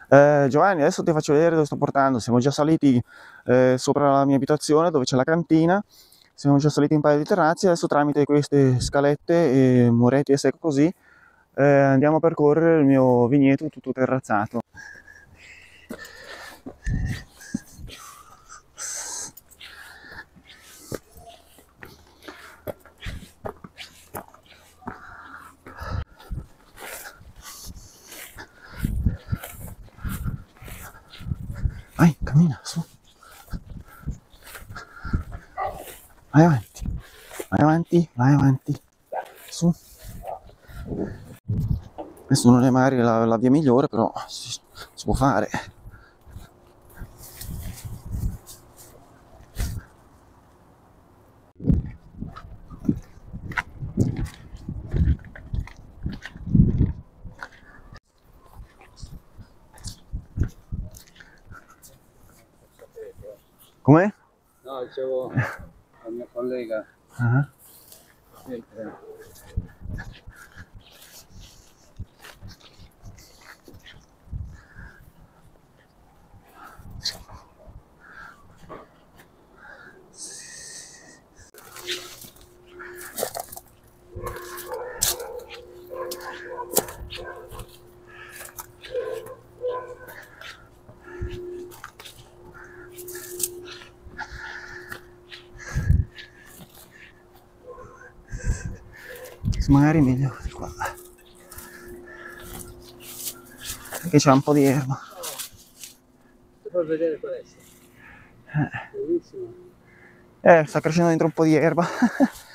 Giovanni, adesso ti faccio vedere dove sto portando. Siamo già saliti sopra la mia abitazione dove c'è la cantina. Siamo già saliti un paio di terrazzi. Adesso tramite queste scalette e muretti e secco così andiamo a percorrere il mio vigneto tutto terrazzato. Vai, cammina, su. Vai avanti, vai avanti, vai avanti. Su. Adesso non è magari la via migliore, però si può fare. Com'è? No, dicevo al mio collega. Ah. Sì, Magari meglio di qua, perché c'è un po' di erba. ti fai vedere questo. Bellissimo. Sta crescendo dentro un po' di erba.